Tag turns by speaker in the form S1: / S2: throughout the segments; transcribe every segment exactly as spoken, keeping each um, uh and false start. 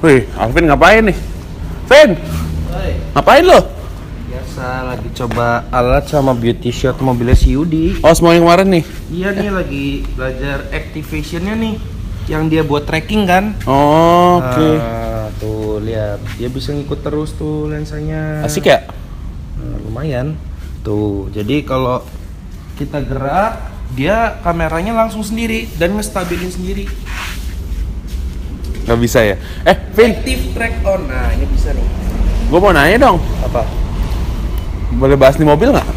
S1: Wih, Alvin ngapain nih? Vin,
S2: Hai.
S1: Ngapain lo?
S2: Biasa lagi coba alat sama beauty shot mobilnya si Yudi.
S1: Oh, semua yang kemarin nih?
S2: Iya nih lagi belajar activationnya nih, yang dia buat tracking kan.
S1: Oh, oke. Okay.
S2: Nah, tuh lihat, dia bisa ngikut terus tuh lensanya.
S1: Asik ya?
S2: Nah, lumayan. Tuh, jadi kalau kita gerak, dia kameranya langsung sendiri dan ngestabilin sendiri.
S1: Nggak bisa ya? Eh, Vin,
S2: Active track on. Nah, ini bisa nih.
S1: gue mau nanya dong.
S2: Apa?
S1: Boleh bahas di mobil nggak?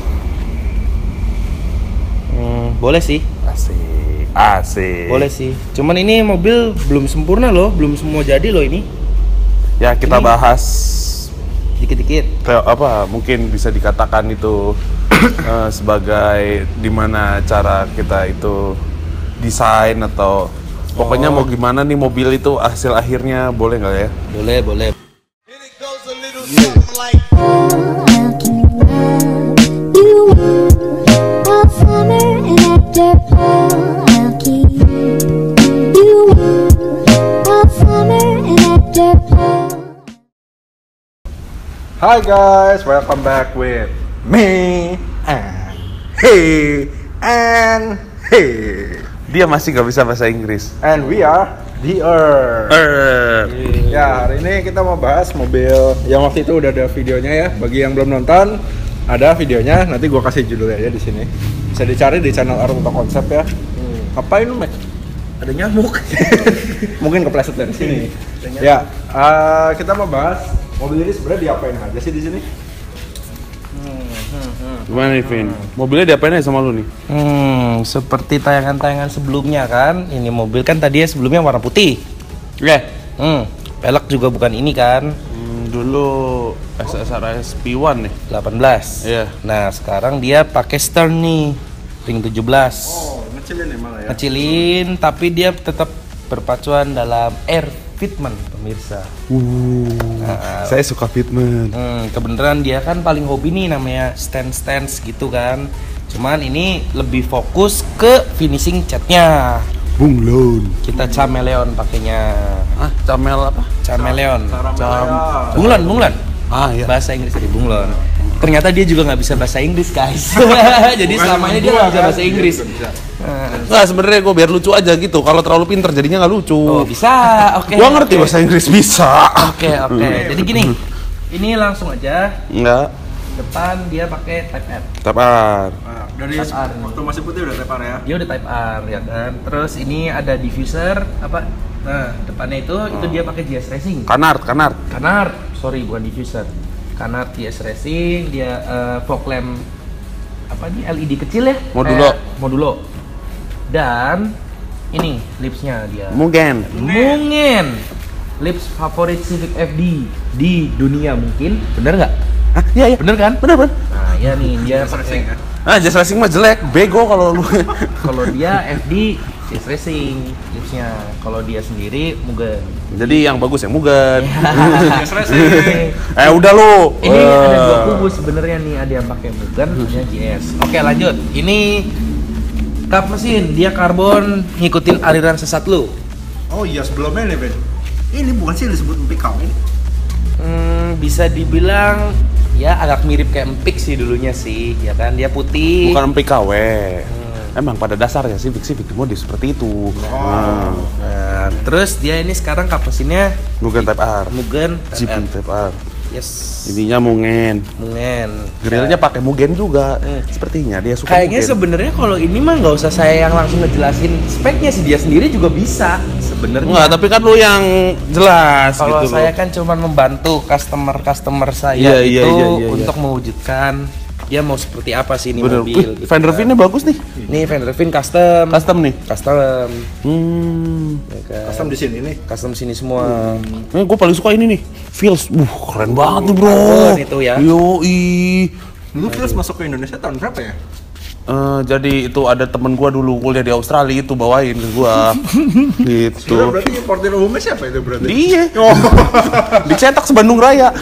S2: Hmm, boleh sih.
S1: Asik, asik.
S2: Boleh sih. Cuman ini mobil belum sempurna loh, belum semua jadi loh ini.
S1: Ya, kita
S2: Ini-
S1: bahas
S2: Dikit-dikit.
S1: kayak apa? Mungkin bisa dikatakan itu eh, sebagai dimana cara kita itu desain atau pokoknya mau gimana nih mobil itu hasil akhirnya, boleh nggak ya?
S2: Boleh, boleh.
S3: Hi guys, welcome back with me and hey and hey,
S1: Dia masih nggak bisa bahasa Inggris.
S3: and we are the Earth.
S1: Er,
S3: Ya, hari ini kita mau bahas mobil yang waktu itu udah ada videonya ya. Bagi yang belum nonton, ada videonya. Nanti gua kasih judulnya ya di sini. Bisa dicari di channel Earth untuk konsep ya. Ngapain lu, Mek?
S2: Ada nyamuk.
S3: Mungkin kepleset dari sini. Ya, eh, kita mau bahas mobil ini sebenarnya diapain aja sih di sini?
S1: gimana nih, Vin? Mobilnya diapain aja sama lu nih?
S2: Hmm, seperti tayangan-tayangan sebelumnya kan. Ini mobil kan tadi sebelumnya warna putih.
S1: Oke.
S2: Hmm, pelek juga bukan ini kan.
S1: Hmm, dulu S S R S P satu nih.
S2: delapan belas.
S1: Iya.
S2: Nah, sekarang dia pakai Stern nih. Ring tujuh belas.
S3: Oh, ngecilin ya malah ya.
S2: Kecilin tapi dia tetap berpacuan dalam air fitment pemirsa.
S1: Uh,
S2: Nah,
S1: saya suka fitment.
S2: Hmm, kebenaran dia kan paling hobi nih namanya stand stands gitu kan. Cuman ini lebih fokus ke finishing catnya.
S1: Bunglon.
S2: Kita chameleon pakainya.
S1: Ah, camel apa?
S2: Chameleon.
S3: Cam.
S2: Bunglon, bunglon.
S1: Ah, iya.
S2: Bahasa Inggris dari bunglon. Ternyata dia juga nggak bisa bahasa Inggris guys. Jadi
S3: Bukan
S2: selama ini dia
S3: gua
S2: nggak bisa
S3: kan,
S2: bahasa
S3: dia
S2: Inggris.
S3: juga bisa.
S2: Nah,
S1: Nggak, sebenarnya gue biar lucu aja gitu. Kalau terlalu pinter jadinya nggak lucu.
S2: oh bisa, oke.
S1: Gua ngerti
S2: oke.
S1: bahasa Inggris bisa.
S2: Oke oke. Jadi gini, ini langsung aja
S1: Enggak.
S2: depan dia pakai Type R.
S1: Tapar.
S3: Nah, dari
S2: Type R.
S3: waktu masih putih udah tepar ya.
S2: Dia udah Type R ya kan. Terus ini ada diffuser apa? Nah depannya itu itu dia pakai G S Racing.
S1: Kanart, kanart.
S2: Canard, sorry bukan diffuser. Canard G S Racing, dia eh, fog lamp apa nih L E D kecil ya?
S1: Modulo.
S2: Eh, modulo. Dan ini lipsnya dia.
S1: Mugen.
S2: Mungkin lips favorit Civic F D di dunia mungkin, bener nggak?
S1: Ah, iya iya.
S2: Bener kan?
S1: Bener bener.
S2: Nah ya nih dia
S3: Racing ya.
S2: pakai
S1: Ah, Just Racing mah jelek, bego kalau lu.
S2: kalau dia F D Just Racing lipsnya, kalau dia sendiri Mugen.
S1: Jadi yang bagus yang Mugen.
S3: Just Racing.
S1: Eh udah lu.
S2: Ini ada dua
S1: Eh.
S2: kubu sebenarnya nih, ada yang pakai Mugen, ada yang G S. Oke lanjut, ini kap mesin, dia karbon ngikutin aliran sesat lu.
S3: Oh iya, sebelumnya nih, Ben. Ini bukan sih disebut empik kamu ini.
S2: Hmm, bisa dibilang ya agak mirip kayak empik sih dulunya sih, ya kan dia putih.
S1: Bukan P K W.
S2: Hmm.
S1: Emang pada dasarnya Civic Civic mode seperti itu. Nah,
S2: Nah, terus dia ini sekarang kap mesinnya
S1: Mugen Type R.
S2: Mugen
S1: Jeep
S2: Type R.
S1: Type R.
S2: Yes.
S1: Ininya Mungen.
S2: Mungen.
S1: Grillnya pakai Mugen juga.
S2: Hmm.
S1: Sepertinya dia suka
S2: Kayaknya
S1: Mugen.
S2: sebenarnya kalau ini mah nggak usah saya yang langsung ngejelasin speknya sih, dia sendiri juga bisa sebenarnya.
S1: Enggak, tapi kan lu yang jelas
S2: Kalau
S1: gitu
S2: saya
S1: loh.
S2: kan cuma membantu customer-customer saya
S1: Iya,
S2: itu
S1: iya, iya, iya,
S2: untuk mewujudkan dia mau seperti apa sih ini
S1: Bener.
S2: mobil.
S1: Wih,
S2: gitu
S1: fender
S2: kan.
S1: finnya bagus nih.
S2: Nih fender fin custom.
S1: Custom nih.
S2: Custom.
S1: Hmm.
S2: Ya kan?
S3: Custom di sini nih.
S2: Custom sini semua.
S1: Ini gue paling suka ini nih. Feels. Uh, keren banget nih, Bro.
S2: Karbon itu ya.
S1: Yoi.
S3: Lu Fils masuk ke Indonesia tahun berapa ya?
S1: Eh, jadi itu ada temen gua dulu kuliah di Australia itu bawain ke gua. Gitu.
S3: Sebenarnya berarti importer umumnya siapa itu berarti?
S1: Dia. Dicetak sebandung Raya.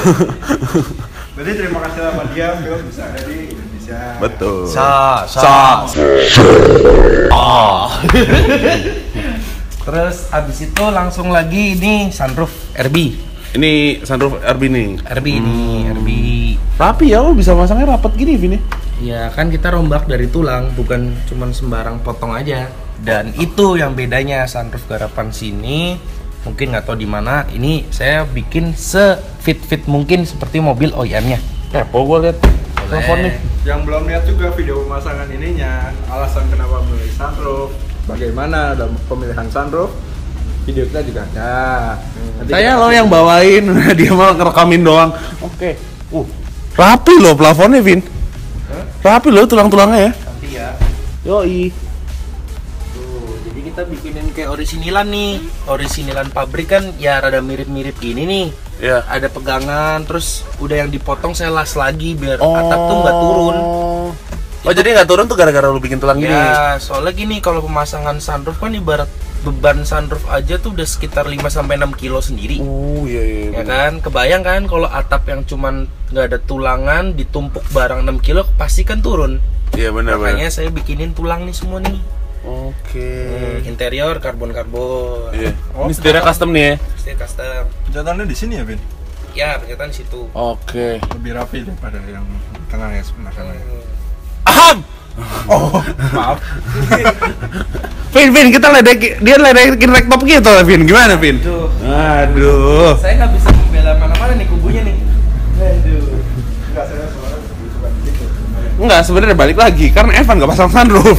S3: Berarti terima kasih sama dia, Fils bisa ada di Indonesia.
S1: Betul.
S2: Sa,
S1: Sa.
S2: Terus abis itu langsung lagi ini sunroof R B.
S1: Ini sunroof R B nih.
S2: R B ini, R B.
S1: Rapi ya, lo bisa masangnya rapat gini Vin ya?
S2: Ya kan kita rombak dari tulang, bukan cuman sembarang potong aja. Dan itu yang bedanya sunroof garapan sini. Mungkin nggak tahu di mana. Ini saya bikin se fit fit mungkin seperti mobil O E M-nya.
S1: Kepo gue liat telepon nih.
S3: Yang belum lihat juga video pemasangan ininya, alasan kenapa memilih sunroof, bagaimana dalam pemilihan sunroof, video kita juga ada. Nanti
S1: Saya
S3: kita
S1: lo
S3: kasih-
S1: yang bawain, dia malah ngerekamin doang. Oke. Uh, rapi loh plafonnya, Vin. Rapi loh tulang-tulangnya ya.
S2: Nanti ya.
S1: Yoi.
S2: Tuh, jadi kita bikinin kayak orisinilan nih. Orisinilan pabrik kan ya rada mirip-mirip gini nih.
S1: Ya.
S2: Ada pegangan, terus udah yang dipotong saya las lagi biar atap tuh nggak turun.
S1: Oh, jadi nggak turun tuh gara-gara lu bikin tulang gini.
S2: Ya, soalnya gini kalau pemasangan sunroof kan ibarat beban sunroof aja tuh udah sekitar lima sampai enam kilo sendiri.
S1: Oh, iya iya.
S2: Ya kan, kebayang kan kalau atap yang cuman nggak ada tulangan ditumpuk barang enam kilo pasti kan turun.
S1: Iya benar benar.
S2: Makanya saya bikinin tulang nih semua nih.
S1: Oke.
S2: Hmm, interior karbon-karbon.
S1: Iya.
S3: Oh,
S1: Ini setirnya custom nih ya.
S2: Steel custom.
S3: Pencetannya di sini ya, Vin?
S2: Ya, ternyata di situ.
S1: Oke.
S3: Lebih rapi daripada yang di tengah ya sebenarnya. sana ya.
S1: Aham.
S3: Oh, maaf.
S1: Vin, Vin, kita ledek, dia ledekin rektop gitu, Vin. Gimana, Vin?
S2: Aduh.
S1: Aduh.
S2: Saya nggak bisa membela mana-mana nih kubunya nih. Aduh.
S3: Enggak, saya suara suka di situ.
S1: Enggak, sebenarnya balik lagi karena Evan nggak pasang sunroof.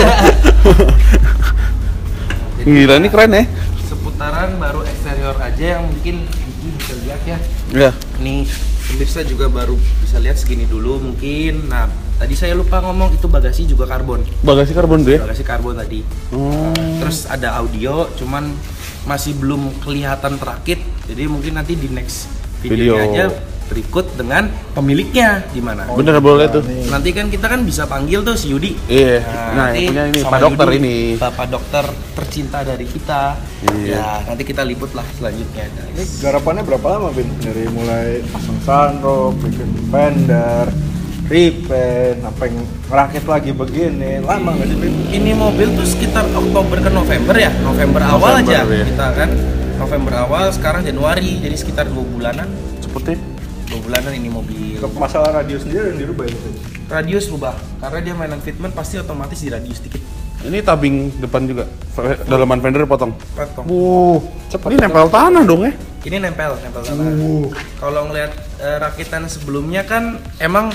S1: Gila, ini keren ya.
S2: Seputaran baru eksterior aja yang mungkin Gigi bisa lihat ya.
S1: Iya.
S2: Nih, pemirsa juga baru bisa lihat segini dulu mungkin. Nah, tadi saya lupa ngomong itu bagasi juga karbon.
S1: Bagasi karbon tuh ya.
S2: Bagasi karbon tadi.
S1: Oh.
S2: Terus ada audio, cuman masih belum kelihatan terakit. Jadi mungkin nanti di next videonya
S1: Video.
S2: aja berikut dengan pemiliknya di mana.
S1: Bener boleh tuh.
S2: Nanti kan kita kan bisa panggil tuh si Yudi.
S1: Iya.
S2: Nah,
S1: Nah,
S2: nanti
S1: yang punya ini
S2: sama
S1: Pak Dokter
S2: Yudi,
S1: ini.
S2: Bapak dokter tercinta dari kita.
S1: Iya.
S2: Ya, nanti kita libut lah selanjutnya.
S3: Ini garapannya berapa lama, Vin? Dari mulai pasang sunroof, bikin fender, repaint, apa yang ngerakit lagi begini, lama nggak sih, Vin?
S2: Ini mobil tuh sekitar Oktober ke November ya, November awal
S1: November,
S2: aja
S1: ya.
S2: kita kan. November awal, sekarang Januari, jadi sekitar dua bulanan.
S1: Cepet ya.
S2: Dua bulanan ini mobil.
S3: Ke masalah radio sendiri yang dirubah itu, Vin?
S2: Radius rubah, karena dia mainan fitment pasti otomatis di radius dikit.
S1: Ini tabing depan juga. F- Dalaman fender potong.
S2: Potong.
S1: Wuh, cepet. Ini nempel tanah dong ya.
S2: Ini nempel, nempel tanah. Kalau ngeliat eh, rakitan sebelumnya kan emang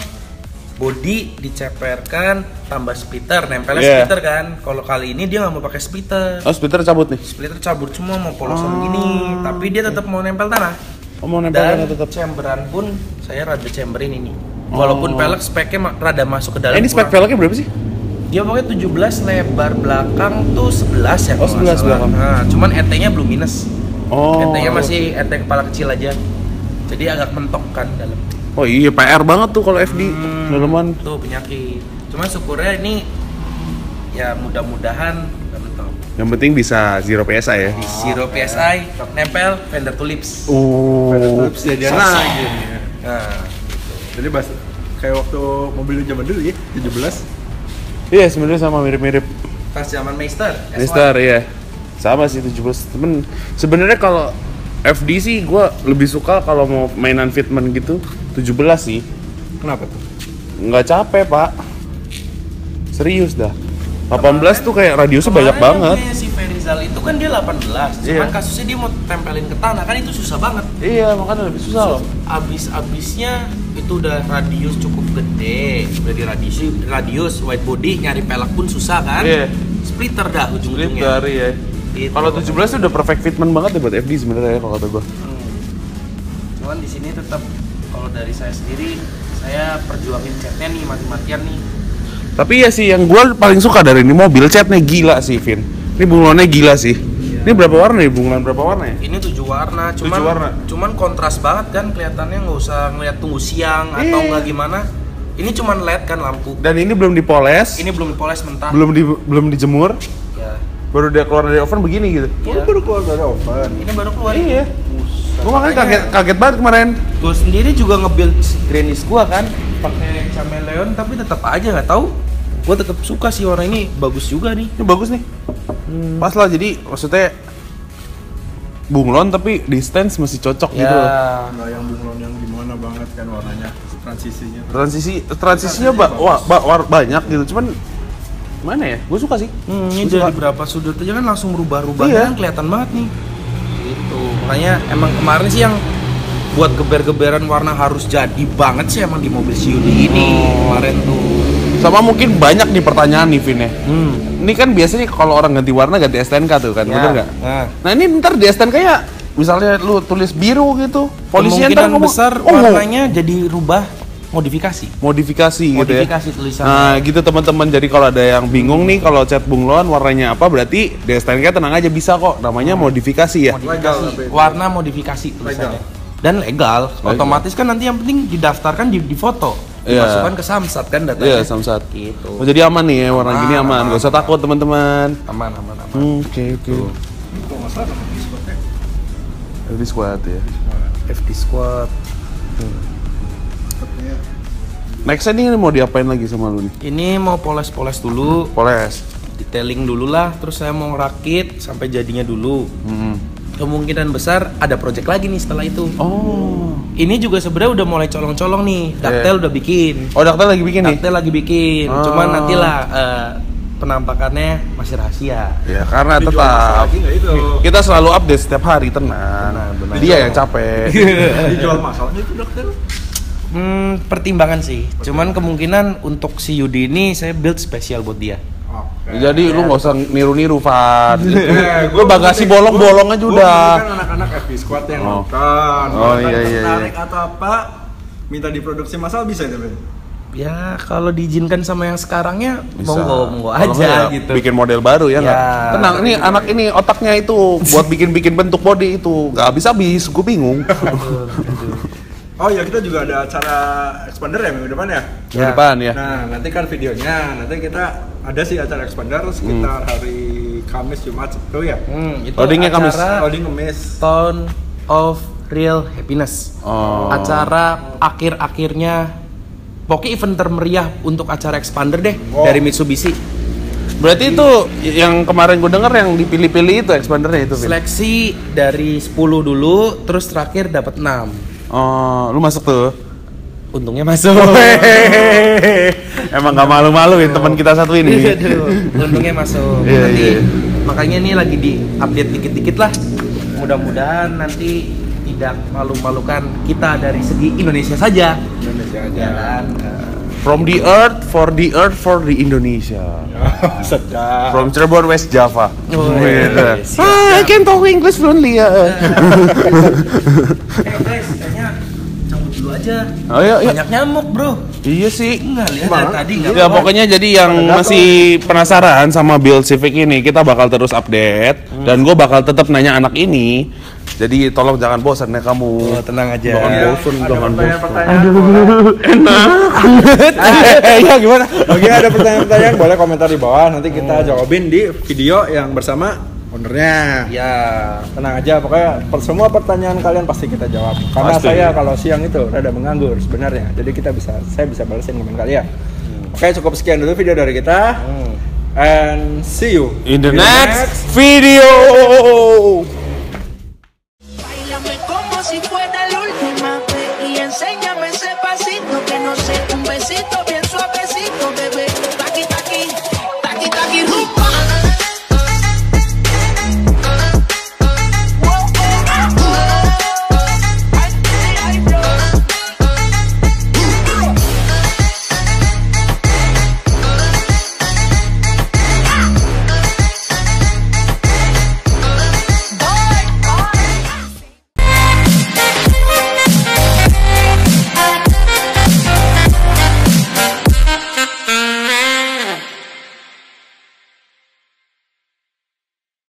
S2: body diceperkan tambah splitter, nempelnya
S1: Yeah.
S2: splitter kan. Kalau kali ini dia nggak mau pakai splitter.
S1: Oh, splitter cabut nih.
S2: Splitter cabut semua mau polosan gini, tapi dia tetap mau nempel tanah.
S1: Oh, mau nempel
S2: Dan
S1: tanah tetap.
S2: chamberan pun saya rada chamberin ini. Walaupun
S1: Oh.
S2: pelek speknya ma- rada masuk ke dalam.
S1: Eh, ini spek
S2: kurang.
S1: velgnya berapa sih?
S2: Dia pokoknya tujuh belas, lebar belakang tuh sebelas ya
S1: Oh,
S2: kalau nggak
S1: sebelas
S2: salah.
S1: belakang.
S2: Nah, cuman E T-nya belum minus.
S1: Oh.
S2: E T-nya masih E T kepala kecil aja. Jadi agak mentok kan dalam.
S1: Oh iya, P R banget tuh kalau F D.
S2: Hmm,
S1: Dalaman.
S2: Tuh penyakit. Cuman syukurnya ini ya mudah-mudahan nggak mentok.
S1: Yang penting bisa zero P S I ya.
S2: Di Zero P S I nempel fender tulips.
S1: Oh.
S3: Fender tulips jadian
S1: Nah.
S3: lagi.
S2: Nah,
S3: Jadi bahas kayak waktu mobil zaman dulu ya, tujuh belas.
S1: Iya, sebenarnya sama mirip-mirip.
S2: pas zaman Meister. S satu.
S1: Mister ya. Sama sih tujuh belas. Temen sebenarnya kalau F D sih gua lebih suka kalau mau mainan fitment gitu tujuh belas sih.
S3: Kenapa tuh?
S1: Nggak capek, Pak. Serius dah. delapan belas tuh kayak radiusnya banyak
S2: Kemarin
S1: banget.
S2: yang punya si Ferizal itu kan dia delapan belas. Cuman
S1: Iya.
S2: kasusnya dia mau tempelin ke tanah kan itu susah banget.
S1: Iya, makanya lebih susah loh.
S2: Abis-abisnya itu udah radius cukup gede, udah di radius radius wide body nyari pelek pun susah kan.
S1: Iya.
S2: Splitter dah ujung-ujungnya.
S1: Splitter ya.
S2: Gitu.
S1: Kalau tujuh belas tuh udah perfect fitment banget ya buat F D sebenarnya ya kalau kata gua.
S2: Hmm. Cuman di sini tetap kalau dari saya sendiri saya perjuangin catnya nih mati-matian nih.
S1: Tapi ya sih yang gua paling suka dari ini mobil catnya gila sih, Vin. Ini bunglonnya gila sih.
S2: Iya.
S1: Ini berapa warna nih? Bunglon berapa warna ya?
S2: Ini tujuh warna, cuman
S1: Tujuh warna.
S2: cuman kontras banget kan kelihatannya, nggak usah ngeliat tunggu siang atau
S1: Iya.
S2: nggak gimana. Ini cuman L E D kan lampu.
S1: Dan ini belum dipoles,
S2: Ini belum dipoles mentah.
S1: belum di, belum dijemur,
S2: Ya.
S1: baru dia keluar dari oven begini gitu.
S3: Oh,
S2: Iya.
S3: baru keluar dari oven.
S2: Ini baru keluar.
S1: Iya.
S2: Buset.
S1: Gua makanya kaget kaget banget kemarin.
S2: Gue sendiri juga nge-build Grannis gua kan pakai chameleon tapi tetap aja nggak tahu. Gue tetap suka sih warna ini, bagus juga nih.
S1: Ini bagus nih.
S2: Hmm.
S1: Pas lah, jadi maksudnya bunglon tapi distance masih cocok
S2: Ya.
S1: gitu.
S3: Nggak yang bunglon yang gimana banget kan warnanya, transisinya.
S1: Transisi transisinya ba wah, ba war- banyak gitu. Cuman mana ya? Gue suka sih.
S2: Hmm, ini
S1: Gua suka.
S2: dari berapa sudut aja kan langsung rubah-rubah
S1: Iya.
S2: kan kelihatan banget nih. Gitu. Makanya emang kemarin sih yang buat geber-geberan warna harus jadi banget sih emang di mobil C U D ini kemarin tuh.
S1: Sama mungkin banyak nih pertanyaan nih Vin ya.
S2: Hmm.
S1: Ini kan biasanya kalau orang ganti warna ganti S T N K tuh kan,
S2: Ya.
S1: bener nggak?
S2: Nah,
S1: Nah ini ntar di S T N K ya, misalnya lu tulis biru gitu, polisinya
S2: kemungkinan
S1: ntar ngomong,
S2: besar
S1: "Oh,
S2: warnanya jadi rubah modifikasi.
S1: modifikasi, gitu ya.
S2: Modifikasi tulisannya.
S1: Nah gitu teman-teman, jadi kalau ada yang bingung nih kalau cat bunglon warnanya apa, berarti di S T N K tenang aja, bisa kok, namanya modifikasi ya.
S3: Legal
S2: Modifikasi,
S3: tapi itu.
S2: warna modifikasi tulisannya. Dan legal.
S1: Legal.
S2: Otomatis kan nanti yang penting didaftarkan di, di foto,
S1: Iya.
S2: dimasukkan ke Samsat kan
S1: Iya,
S2: datanya.
S1: Samsat.
S2: Gitu.
S1: Oh, jadi aman nih ya, warna
S2: Aman,
S1: gini aman,
S2: aman,
S1: gak usah takut teman-teman.
S2: Aman, aman, aman.
S1: Hmm, Oke oke.
S3: Kok nggak salah nama Discordnya?
S1: Jadi squad ya.
S2: F D Squad.
S3: Sepertinya
S1: Nextnya nih mau diapain lagi sama lu nih?
S2: Ini mau poles-poles dulu,
S1: Poles.
S2: detailing dulu lah, terus saya mau ngerakit sampai jadinya dulu.
S1: Hmm.
S2: Kemungkinan besar ada project lagi nih setelah itu.
S1: Oh.
S2: Ini juga sebenarnya udah mulai colong-colong nih, Daktel udah bikin.
S1: Oh, dokter lagi bikin nih?
S2: Daktel lagi bikin,
S1: Oh.
S2: cuman nantilah eh, penampakannya masih rahasia.
S1: Ya karena
S3: dijual
S1: tetap
S3: masa lagi nggak itu?
S1: kita selalu update setiap hari, tenang.
S2: Benar, benar.
S1: Dia yang capek.
S3: Dijual masalahnya itu dokter.
S2: Hmm, pertimbangan sih. Cuman kemungkinan untuk si Yudi ini saya build spesial buat dia.
S3: Oke.
S1: Jadi lu nggak usah niru-niru, Van.
S3: Eh,
S1: Gue bagasi bolong-bolong aja
S3: Gua-
S1: udah.
S3: gua kan anak-anak F B Squad yang
S1: Oh.
S3: nonton.
S1: Oh,
S3: Kalau
S1: iya,
S3: tadi
S1: iya,
S3: tertarik
S1: iya.
S3: atau apa, minta diproduksi masal bisa itu, Ben?
S2: Ya kalau diizinkan sama yang sekarangnya
S1: Bisa.
S2: monggo monggo
S1: Kalau
S2: aja
S1: nggak ya
S2: gitu.
S1: Bikin model baru ya nggak?
S2: Ya.
S1: Tenang, ini anak ini otaknya itu buat bikin-bikin bentuk body itu nggak habis-habis, gue bingung.
S3: Oh ya, kita juga ada acara expander ya minggu depan ya?
S1: Minggu
S2: Ya.
S1: depan ya.
S3: Nah, nanti kan videonya, nanti kita ada sih acara expander sekitar hari Kamis Jumat Sabtu ya.
S2: Hmm, itu
S1: Loadingnya Kamis.
S2: acara
S3: Loading Kamis.
S2: Town of Real Happiness.
S1: Oh.
S2: Acara akhir-akhirnya, pokoknya event termeriah untuk acara expander deh
S3: Oh.
S2: dari Mitsubishi.
S1: Berarti itu yang kemarin gue denger yang dipilih-pilih itu expandernya itu, Vin?
S2: Seleksi dari sepuluh dulu, terus terakhir dapat enam.
S1: Oh, lu masuk tuh?
S2: Untungnya masuk.
S1: Emang gak malu-maluin teman kita satu ini.
S2: Aduh, untungnya masuk.
S1: Iya,
S2: Nanti
S1: iya.
S2: makanya ini lagi di update dikit-dikit lah. Mudah-mudahan nanti tidak malu-malukan kita dari segi Indonesia saja.
S3: Indonesia aja.
S2: Ya kan?
S1: From the earth, for the earth, for the Indonesia.
S3: Sedap.
S1: From Cirebon, West Java.
S2: Oh,
S1: Gitu.
S2: iya, siap,
S1: Ah, I
S2: siap.
S1: can talk English fluently ya.
S2: Eh guys, kayaknya cabut dulu aja.
S1: Oh, iya, iya.
S2: Banyak nyamuk bro.
S1: Iya sih.
S2: Enggak lihat
S3: Gimana?
S2: dari tadi nggak?
S1: Ya pokoknya jadi yang
S3: Ada
S1: masih penasaran sama build Civic ini, kita bakal terus update dan gue bakal tetap nanya anak ini. Jadi tolong jangan bosan ya kamu.
S2: Oh, tenang aja.
S1: Jangan
S3: Ya,
S1: bosan,
S3: ada
S1: jangan bosan.
S3: pertanyaan-pertanyaan. Enak.
S1: Eh, ya gimana?
S3: Oke, ada pertanyaan-pertanyaan boleh komentar di bawah, nanti kita jawabin di video yang bersama ownernya.
S2: Ya.
S3: Tenang aja, pokoknya per- semua pertanyaan kalian pasti kita jawab. Karena
S1: Pasti.
S3: saya kalau siang itu rada menganggur sebenarnya. Jadi kita bisa, saya bisa balesin komen kalian. Oke, cukup sekian dulu video dari kita.
S2: Hmm.
S3: And see you
S1: In the next video.